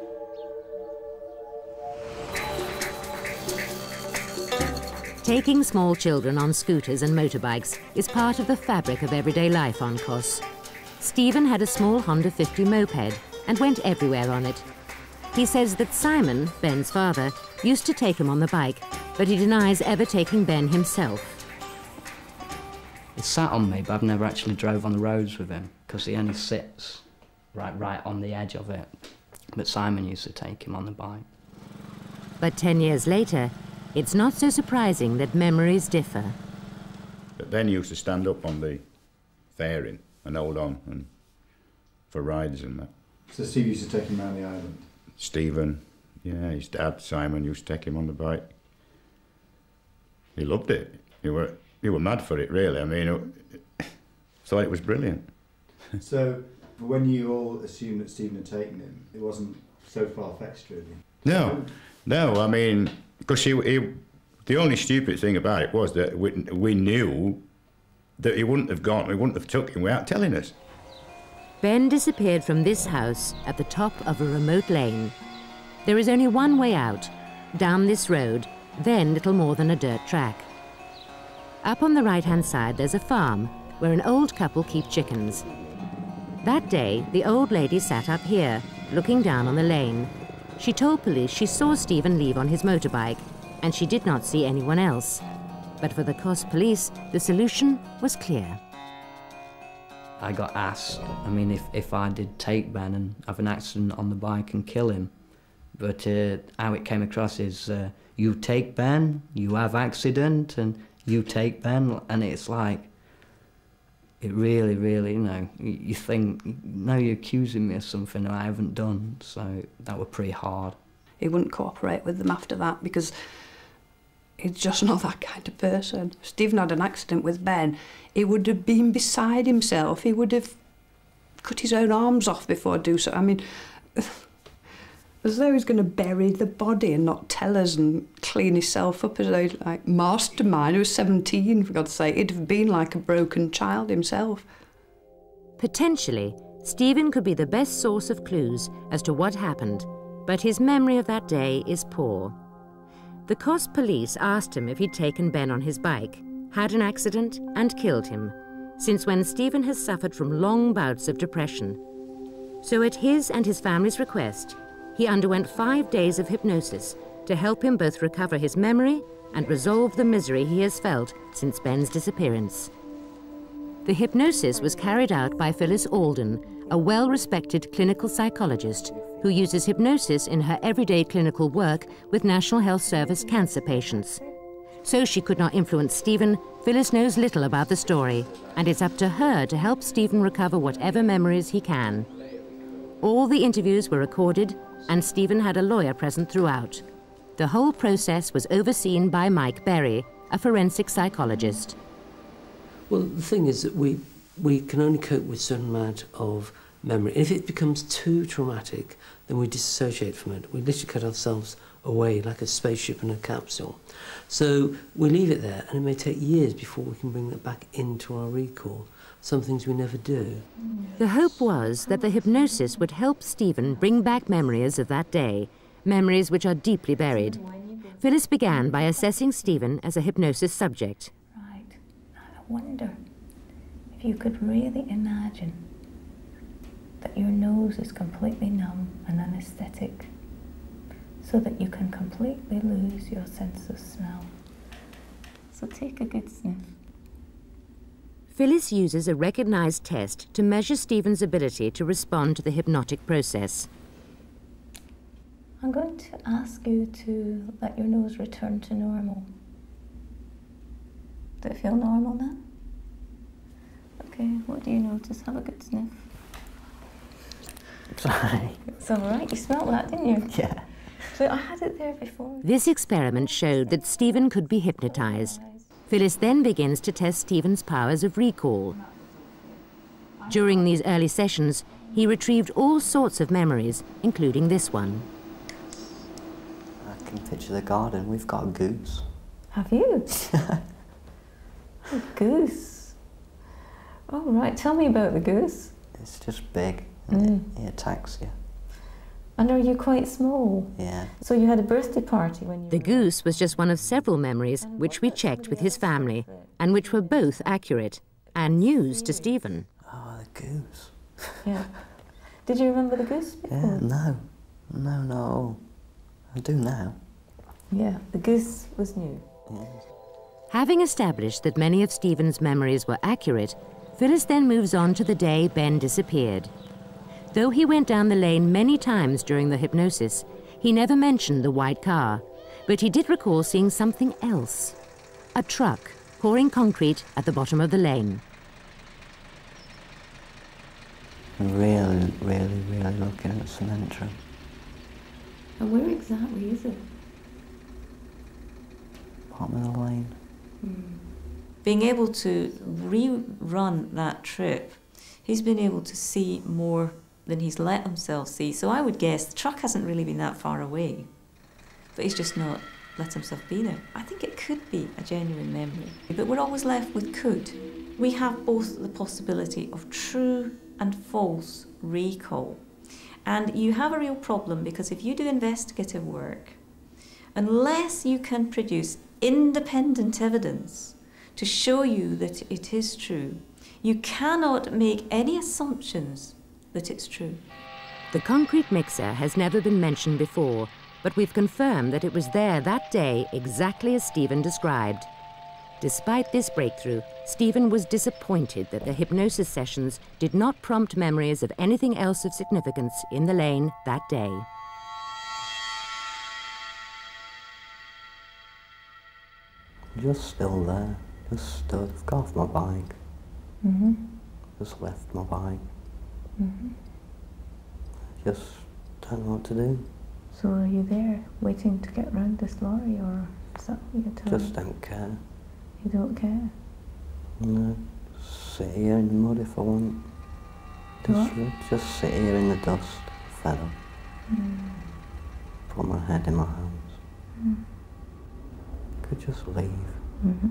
[SPEAKER 1] Taking small children on scooters and motorbikes is part of the fabric of everyday life on Kos. Stephen had a small Honda fifty moped and went everywhere on it. He says that Simon, Ben's father, used to take him on the bike, but he denies ever taking Ben himself.
[SPEAKER 3] He sat on me, but I've never actually drove on the roads with him because he only sits right, right on the edge of it. But Simon used to take him on the bike.
[SPEAKER 1] But ten years later, it's not so surprising that memories differ.
[SPEAKER 4] But Ben used to stand up on the fairing and hold on and for rides and that.
[SPEAKER 7] So Steve used to take him around the island?
[SPEAKER 4] Stephen, yeah, his dad, Simon, used to take him on the bike. He loved it. He were, he were mad for it, really. I mean, I thought it was brilliant.
[SPEAKER 7] So when you all assumed that Stephen had taken him, it wasn't so far-fetched, really?
[SPEAKER 4] No, no, I mean, because he, he, the only stupid thing about it was that we, we knew that he wouldn't have gone, he wouldn't have took him without telling us.
[SPEAKER 1] Ben disappeared from this house at the top of a remote lane. There is only one way out, down this road, then little more than a dirt track. Up on the right-hand side, there's a farm where an old couple keep chickens. That day, the old lady sat up here, looking down on the lane. She told police she saw Stephen leave on his motorbike, and she did not see anyone else. But for the Kos police, the solution was clear.
[SPEAKER 3] I got asked, I mean, if, if I did take Ben and have an accident on the bike and kill him. But uh, how it came across is, uh, you take Ben, you have accident, and you take Ben, and it's like, it really, really, you know, you, you think, no, you're accusing me of something I haven't done, so that were pretty hard.
[SPEAKER 5] He wouldn't cooperate with them after that because he's just not that kind of person. If Stephen had an accident with Ben, he would have been beside himself. He would have cut his own arms off before do so. I mean, as though he's going to bury the body and not tell us and clean himself up as though, like, mastermind, who was seventeen, for God's sake. He'd have been like a broken child himself.
[SPEAKER 1] Potentially, Stephen could be the best source of clues as to what happened, but his memory of that day is poor. The Kos police asked him if he'd taken Ben on his bike, had an accident and killed him, since when Stephen has suffered from long bouts of depression. So at his and his family's request, he underwent five days of hypnosis to help him both recover his memory and resolve the misery he has felt since Ben's disappearance. The hypnosis was carried out by Phyllis Alden, a well-respected clinical psychologist who uses hypnosis in her everyday clinical work with National Health Service cancer patients. So she could not influence Stephen, Phyllis knows little about the story, and it's up to her to help Stephen recover whatever memories he can. All the interviews were recorded, and Stephen had a lawyer present throughout. The whole process was overseen by Mike Berry, a forensic psychologist.
[SPEAKER 8] Well, the thing is that we, we can only cope with a certain amount of memory. If it becomes too traumatic, then we disassociate from it. We literally cut ourselves away like a spaceship in a capsule. So we leave it there, and it may take years before we can bring that back into our recall. Some things we never do.
[SPEAKER 1] The hope was that the hypnosis would help Stephen bring back memories of that day, memories which are deeply buried. Phyllis began by assessing Stephen as a hypnosis subject.
[SPEAKER 2] Right. Now I wonder if you could really imagine that your nose is completely numb and anaesthetic, so that you can completely lose your sense of smell. So take a good sniff.
[SPEAKER 1] Phyllis uses a recognised test to measure Stephen's ability to respond to the hypnotic process.
[SPEAKER 2] I'm going to ask you to let your nose return to normal. Do it feel normal now? Okay, what do you notice? Have a good sniff.
[SPEAKER 3] Sorry.
[SPEAKER 2] It's all right, you smelled that, didn't you?
[SPEAKER 3] Yeah.
[SPEAKER 2] So I had it there before.
[SPEAKER 1] This experiment showed that Stephen could be hypnotised. Phyllis then begins to test Stephen's powers of recall. During these early sessions, he retrieved all sorts of memories, including this one.
[SPEAKER 9] I can picture the garden. We've got a goose.
[SPEAKER 2] Have you? A goose? Oh, right. Tell me about the goose.
[SPEAKER 9] It's just big, and
[SPEAKER 2] Mm.
[SPEAKER 9] it, it attacks you.
[SPEAKER 2] And are you quite small?
[SPEAKER 9] Yeah.
[SPEAKER 2] So you had a birthday party when you
[SPEAKER 1] The
[SPEAKER 2] were...
[SPEAKER 1] goose was just one of several memories which we checked with his family, and which were both accurate and news to Stephen.
[SPEAKER 9] Oh, the goose.
[SPEAKER 2] Yeah. Did you remember the goose before?
[SPEAKER 9] Yeah, no. No, no. I do now.
[SPEAKER 2] Yeah, the goose was new.
[SPEAKER 9] Yeah.
[SPEAKER 1] Having established that many of Stephen's memories were accurate, Phyllis then moves on to the day Ben disappeared. Though he went down the lane many times during the hypnosis, he never mentioned the white car, but he did recall seeing something else. A truck pouring concrete at the bottom of the lane.
[SPEAKER 9] Really, really, really looking at the cement truck.
[SPEAKER 2] And where exactly is it?
[SPEAKER 9] Bottom of the lane.
[SPEAKER 10] Being able to rerun that trip, he's been able to see more than he's let himself see. So I would guess the truck hasn't really been that far away, but he's just not let himself be there. I think it could be a genuine memory, but we're always left with could. We have both the possibility of true and false recall. And you have a real problem, because if you do investigative work, unless you can produce independent evidence to show you that it is true, you cannot make any assumptions that it's true.
[SPEAKER 1] The concrete mixer has never been mentioned before, but we've confirmed that it was there that day exactly as Stephen described. Despite this breakthrough, Stephen was disappointed that the hypnosis sessions did not prompt memories of anything else of significance in the lane that day.
[SPEAKER 9] Just still there. Just stood. I've got off my bike.
[SPEAKER 2] Mm-hmm.
[SPEAKER 9] Just left my bike.
[SPEAKER 2] Mm-hmm.
[SPEAKER 9] Just don't know what to do.
[SPEAKER 2] So are you there waiting to get round this lorry, or is that what you're telling
[SPEAKER 9] Just
[SPEAKER 2] me?
[SPEAKER 9] don't care.
[SPEAKER 2] You don't care?
[SPEAKER 9] No. Sit here in the mud if I want.
[SPEAKER 2] Do
[SPEAKER 9] Just,
[SPEAKER 2] what?
[SPEAKER 9] just sit here in the dust. Fed up.
[SPEAKER 2] Mm.
[SPEAKER 9] Put my head in my hands.
[SPEAKER 2] Mm.
[SPEAKER 9] Could just leave.
[SPEAKER 2] Mm-hmm.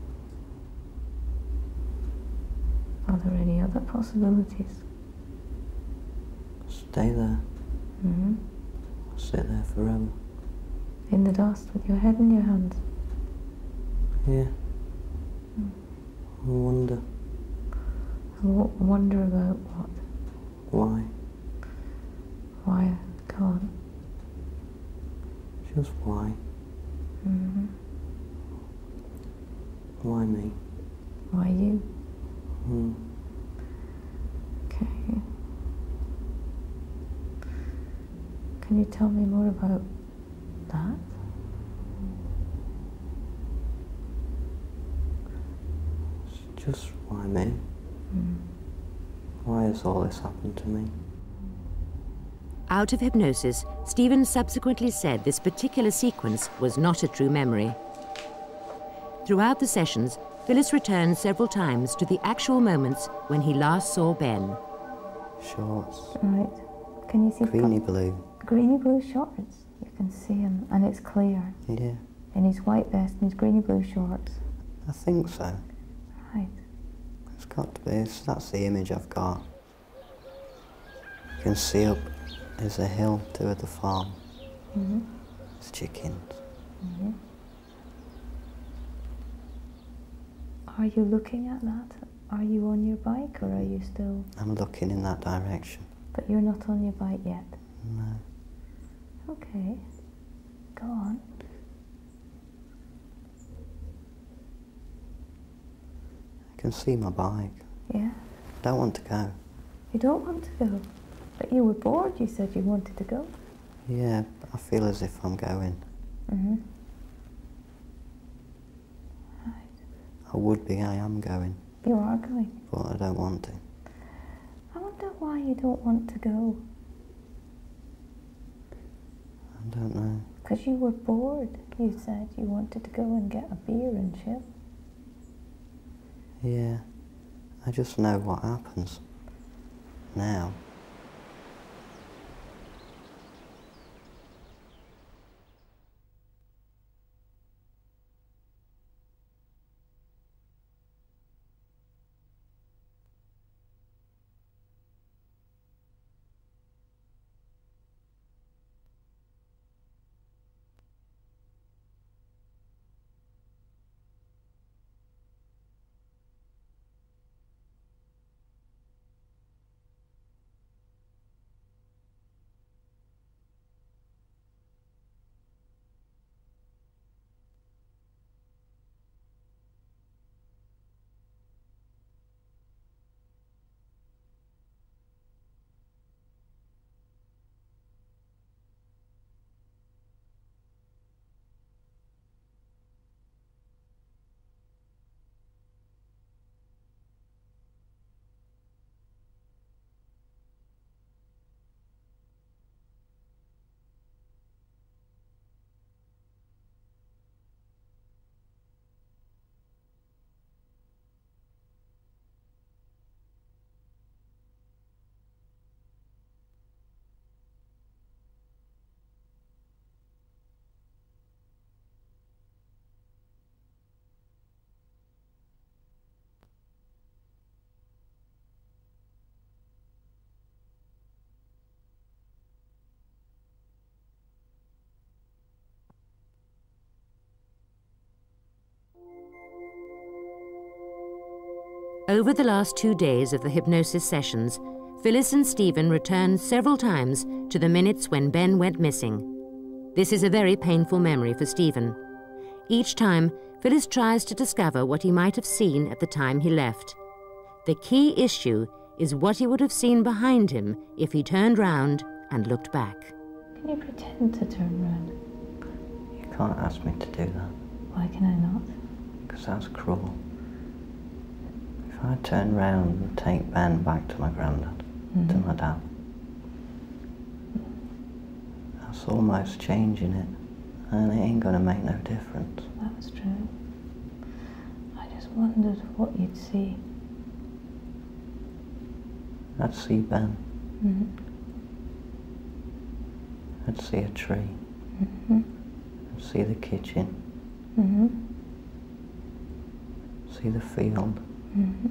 [SPEAKER 2] Are there any other possibilities?
[SPEAKER 9] Stay there.
[SPEAKER 2] Mm-hmm.
[SPEAKER 9] I'll sit there forever.
[SPEAKER 2] In the dust with your head in your hands?
[SPEAKER 9] Yeah. Mm. I wonder.
[SPEAKER 2] I wonder about what?
[SPEAKER 9] Why?
[SPEAKER 2] Why? Go on.
[SPEAKER 9] Just why?
[SPEAKER 2] Mm-hmm.
[SPEAKER 9] Why me?
[SPEAKER 2] Why you?
[SPEAKER 9] Mm.
[SPEAKER 2] Okay. Can you tell me more about that?
[SPEAKER 9] It's just why me?
[SPEAKER 2] Mm.
[SPEAKER 9] Why has all this happened to me?
[SPEAKER 1] Out of hypnosis, Stephen subsequently said this particular sequence was not a true memory. Throughout the sessions, Phyllis returned several times to the actual moments when he last saw Ben.
[SPEAKER 9] Shorts.
[SPEAKER 2] Right. Can you see?
[SPEAKER 9] Greeny blue.
[SPEAKER 2] Greeny blue shorts. You can see him, and it's clear.
[SPEAKER 9] Yeah.
[SPEAKER 2] In his white vest and his greeny blue shorts.
[SPEAKER 9] I think so.
[SPEAKER 2] Right.
[SPEAKER 9] It's got to be. It's, that's the image I've got. You can see up is a hill to the farm.
[SPEAKER 2] Mm-hmm.
[SPEAKER 9] It's chickens.
[SPEAKER 2] Mm-hmm. Are you looking at that? Are you on your bike or are you still...
[SPEAKER 9] I'm looking in that direction.
[SPEAKER 2] But you're not on your bike yet?
[SPEAKER 9] No.
[SPEAKER 2] Okay. Go on.
[SPEAKER 9] I can see my bike.
[SPEAKER 2] Yeah?
[SPEAKER 9] I don't want to go.
[SPEAKER 2] You don't want to go? But you were bored, you said you wanted to go.
[SPEAKER 9] Yeah, I feel as if I'm going.
[SPEAKER 2] Mm-hmm.
[SPEAKER 9] I would be, I am going.
[SPEAKER 2] You are going?
[SPEAKER 9] But I don't want to.
[SPEAKER 2] I wonder why you don't want to go.
[SPEAKER 9] I don't know.
[SPEAKER 2] Because you were bored. You said you wanted to go and get a beer and chill.
[SPEAKER 9] Yeah, I just know what happens now.
[SPEAKER 1] Over the last two days of the hypnosis sessions, Phyllis and Stephen returned several times to the minutes when Ben went missing. This is a very painful memory for Stephen. Each time, Phyllis tries to discover what he might have seen at the time he left. The key issue is what he would have seen behind him if he turned round and looked back.
[SPEAKER 2] Can you pretend to turn round?
[SPEAKER 9] You can't ask me to do that.
[SPEAKER 2] Why can I not?
[SPEAKER 9] Because that's cruel. If I turn round and take Ben back to my granddad, mm-hmm. to my dad, that's almost changing it, and it ain't gonna make no difference.
[SPEAKER 2] That's true. I just wondered what you'd see.
[SPEAKER 9] I'd see Ben.
[SPEAKER 2] Mm-hmm.
[SPEAKER 9] I'd see a tree.
[SPEAKER 2] Mm-hmm.
[SPEAKER 9] I'd see the kitchen.
[SPEAKER 2] Mm-hmm.
[SPEAKER 9] See the field.
[SPEAKER 2] Mm-hmm.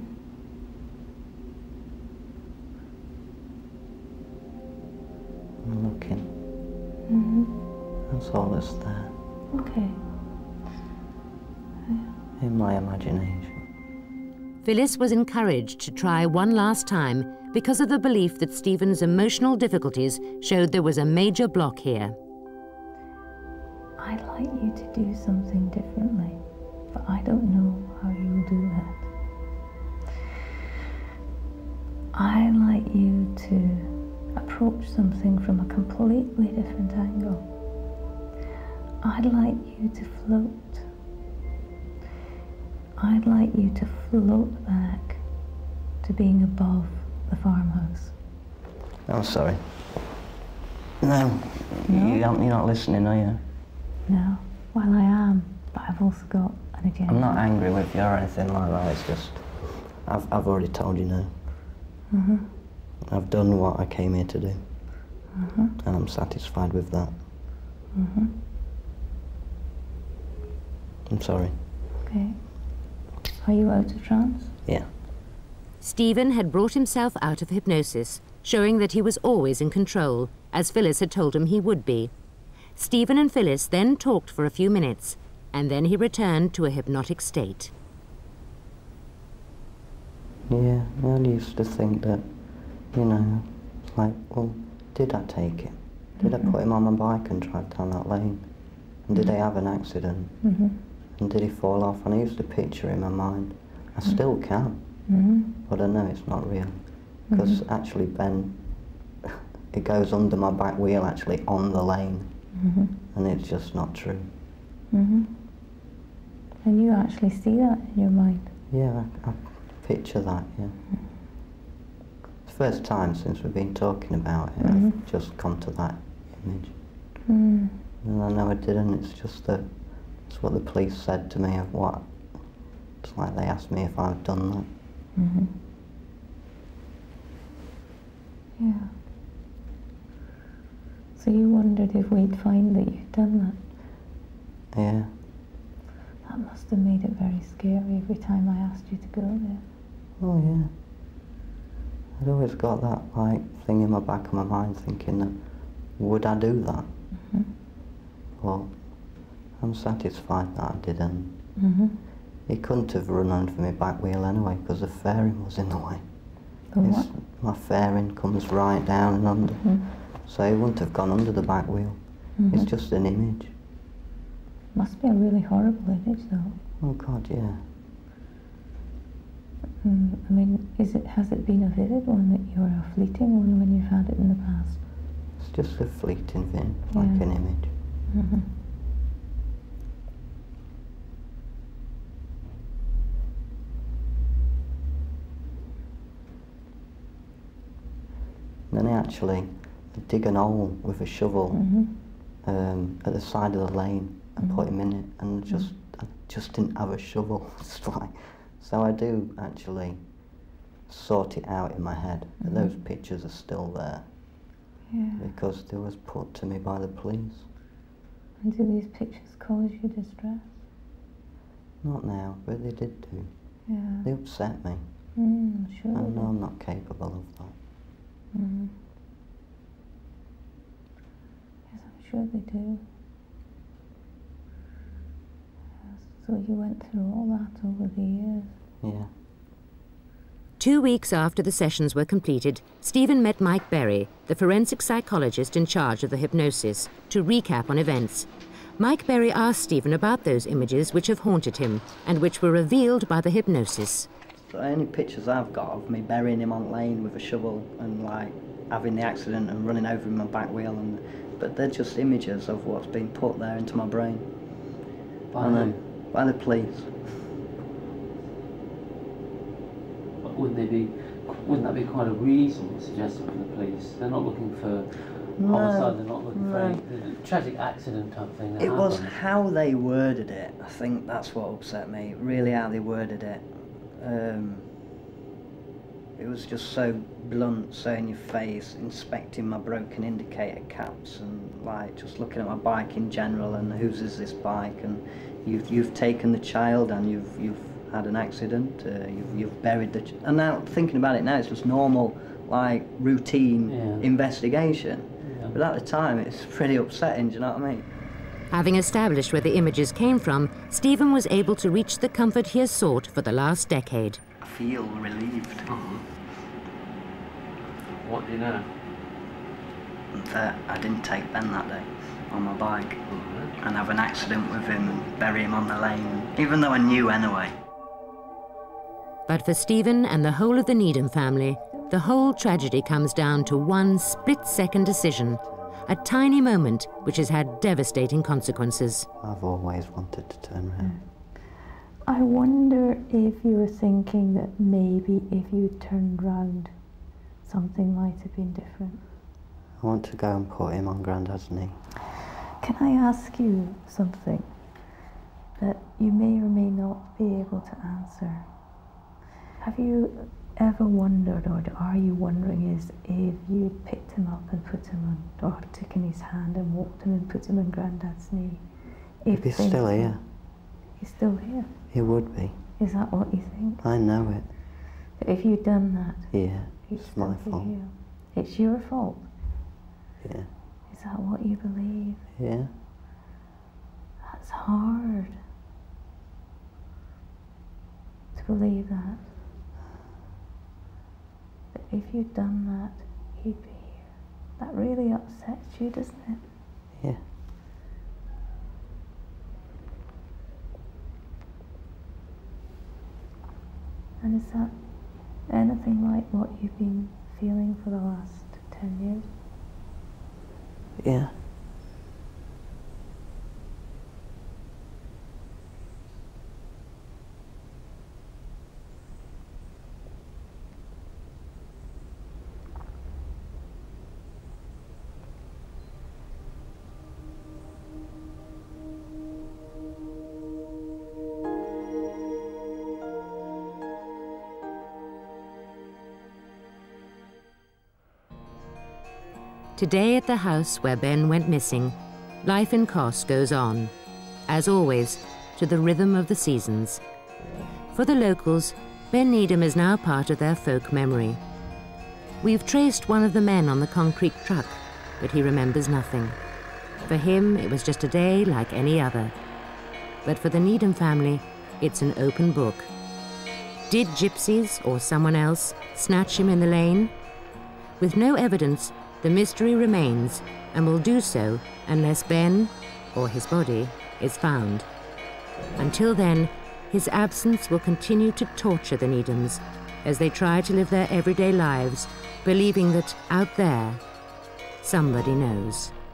[SPEAKER 9] I'm looking.
[SPEAKER 2] Mm-hmm.
[SPEAKER 9] That's all that's there.
[SPEAKER 2] Okay.
[SPEAKER 9] In my imagination.
[SPEAKER 1] Phyllis was encouraged to try one last time because of the belief that Stephen's emotional difficulties showed there was a major block here.
[SPEAKER 2] I'd like you to do something differently, but I don't know how you'll do that. I'd like you to approach something from a completely different angle. I'd like you to float. I'd like you to float back to being above the farmhouse.
[SPEAKER 9] I'm sorry. No,
[SPEAKER 2] No?
[SPEAKER 9] You don't, you're not listening, are you?
[SPEAKER 2] No, well I am, but I've also got an agenda.
[SPEAKER 9] I'm not angry with you or anything like that, it's just, I've, I've already told you no.
[SPEAKER 2] Mm-hmm.
[SPEAKER 9] I've done what I came here to do,
[SPEAKER 2] Mm-hmm.
[SPEAKER 9] and I'm satisfied with that.
[SPEAKER 2] Mm-hmm.
[SPEAKER 9] I'm sorry.
[SPEAKER 2] Okay. Are you out of trance?
[SPEAKER 9] Yeah.
[SPEAKER 1] Stephen had brought himself out of hypnosis, showing that he was always in control, as Phyllis had told him he would be. Stephen and Phyllis then talked for a few minutes, and then he returned to a hypnotic state.
[SPEAKER 9] Yeah, I used to think that, you know, it's like, well, did I take him? Did
[SPEAKER 2] Mm-hmm.
[SPEAKER 9] I put him on my bike and drive down that lane? And did they have an accident?
[SPEAKER 2] Mm-hmm.
[SPEAKER 9] And did he fall off? And I used to picture in my mind. I still can,
[SPEAKER 2] Mm-hmm.
[SPEAKER 9] but I know it's not real. Because
[SPEAKER 2] Mm-hmm.
[SPEAKER 9] actually, Ben, it goes under my back wheel actually on the lane.
[SPEAKER 2] Mm-hmm.
[SPEAKER 9] And it's just not true.
[SPEAKER 2] Mm-hmm. And you actually see that in your mind?
[SPEAKER 9] Yeah, I, I picture that, yeah. It's the first time since we've been talking about it,
[SPEAKER 2] Mhm.
[SPEAKER 9] I've just come to that image.
[SPEAKER 2] Mm.
[SPEAKER 9] And I know I didn't, it's just that, it's what the police said to me of what, it's like they asked me if I've done that.
[SPEAKER 2] Mm-hmm. Yeah. So you wondered if we'd find that you'd done that?
[SPEAKER 9] Yeah,
[SPEAKER 2] That must have made it very scary every time I asked you to go there.
[SPEAKER 9] oh yeah. I'd always got that like thing in my back of my mind thinking that, would I do that?
[SPEAKER 2] Mm-hmm.
[SPEAKER 9] Well, I'm satisfied that I didn't.
[SPEAKER 2] Mm-hmm.
[SPEAKER 9] He couldn't have run under my back wheel anyway because the fairing was in the way.
[SPEAKER 2] The what?
[SPEAKER 9] It's, my fairing comes right down and under.
[SPEAKER 2] Mm-hmm.
[SPEAKER 9] So he wouldn't have gone under the back wheel.
[SPEAKER 2] Mm-hmm.
[SPEAKER 9] It's just an image.
[SPEAKER 2] Must be a really horrible image though.
[SPEAKER 9] Oh God, yeah.
[SPEAKER 2] Mm, I mean, is it, has it been a vivid one that you're a fleeting one when you've had it in the past?
[SPEAKER 9] It's just a fleeting thing, like
[SPEAKER 2] Yeah.
[SPEAKER 9] an image.
[SPEAKER 2] Mm-hmm.
[SPEAKER 9] Then I actually dig an hole with a shovel
[SPEAKER 2] Mm-hmm.
[SPEAKER 9] um, at the side of the lane and
[SPEAKER 2] Mhm.
[SPEAKER 9] put him in it, and just I just didn't have a shovel. It's like, so I do actually sort it out in my head. But
[SPEAKER 2] Mhm.
[SPEAKER 9] those pictures are still there
[SPEAKER 2] Yeah.
[SPEAKER 9] because they was put to me by the police.
[SPEAKER 2] And do these pictures cause you distress?
[SPEAKER 9] Not now, but they did do.
[SPEAKER 2] Yeah.
[SPEAKER 9] They upset me.
[SPEAKER 2] Mm, sure.
[SPEAKER 9] I
[SPEAKER 2] they
[SPEAKER 9] know
[SPEAKER 2] do.
[SPEAKER 9] I'm not capable of that.
[SPEAKER 2] Mm. Yes, I'm sure they do. Yes. So you went through all that over the years.
[SPEAKER 9] Yeah.
[SPEAKER 1] Two weeks after the sessions were completed, Stephen met Mike Berry, the forensic psychologist in charge of the hypnosis, to recap on events. Mike Berry asked Stephen about those images which have haunted him and which were revealed by the hypnosis.
[SPEAKER 9] The only pictures I've got of me burying him on lane with a shovel and like having the accident and running over him on my back wheel, and but they're just images of what's been put there into my brain.
[SPEAKER 8] By
[SPEAKER 9] I know,
[SPEAKER 8] who?
[SPEAKER 9] by the police.
[SPEAKER 8] But wouldn't they be? Wouldn't that be quite a reasonable suggestion from the police? They're not looking for
[SPEAKER 9] No,
[SPEAKER 8] homicide. They're not looking
[SPEAKER 9] no.
[SPEAKER 8] for any tragic accident type thing. That
[SPEAKER 9] It was
[SPEAKER 8] happened.
[SPEAKER 9] how they worded it. I think that's what upset me. Really, how they worded it. Um, it was just so blunt, so in your face, inspecting my broken indicator caps and like just looking at my bike in general and whose is this bike, and you've you've taken the child and you've you've had an accident. Uh, you've you've buried the ch and now thinking about it now, it's just normal like routine
[SPEAKER 8] Yeah.
[SPEAKER 9] investigation.
[SPEAKER 8] Yeah.
[SPEAKER 9] But at the time, it's pretty upsetting, do you know what I mean?
[SPEAKER 1] Having established where the images came from, Stephen was able to reach the comfort he has sought for the last decade.
[SPEAKER 9] I feel relieved.
[SPEAKER 8] Mm-hmm. What do you know?
[SPEAKER 9] That I didn't take Ben that day on my bike mm-hmm. and have an accident with him and bury him on the lane, even though I knew anyway.
[SPEAKER 1] But for Stephen and the whole of the Needham family, the whole tragedy comes down to one split-second decision, a tiny moment which has had devastating consequences.
[SPEAKER 9] I've always wanted to turn around.
[SPEAKER 2] I wonder if you were thinking that maybe if you turned round, something might have been different.
[SPEAKER 9] I want to go and put him on Grandad's knee.
[SPEAKER 2] Can I ask you something that you may or may not be able to answer? Have you ever wondered, or are you wondering, is if you picked him up and put him on, or taken his hand and walked him and put him on Grandad's knee? If
[SPEAKER 9] he's still here.
[SPEAKER 2] He's still here?
[SPEAKER 9] He would be.
[SPEAKER 2] Is that what you think?
[SPEAKER 9] I know it.
[SPEAKER 2] But if you'd done that,
[SPEAKER 9] yeah,
[SPEAKER 2] he'd
[SPEAKER 9] it's
[SPEAKER 2] still
[SPEAKER 9] my
[SPEAKER 2] be
[SPEAKER 9] fault.
[SPEAKER 2] here. It's your fault?
[SPEAKER 9] Yeah.
[SPEAKER 2] Is that what you believe?
[SPEAKER 9] Yeah.
[SPEAKER 2] That's hard to believe that. But if you'd done that, he'd be here. That really upsets you, doesn't it?
[SPEAKER 9] Yeah.
[SPEAKER 2] And is that anything like what you've been feeling for the last ten years?
[SPEAKER 9] Yeah.
[SPEAKER 1] Today at the house where Ben went missing, life in Kos goes on, as always, to the rhythm of the seasons. For the locals, Ben Needham is now part of their folk memory. We've traced one of the men on the concrete truck, but he remembers nothing. For him, it was just a day like any other. But for the Needham family, it's an open book. Did gypsies, or someone else, snatch him in the lane? With no evidence, the mystery remains, and will do so unless Ben, or his body, is found. Until then, his absence will continue to torture the Needhams as they try to live their everyday lives, believing that out there, somebody knows.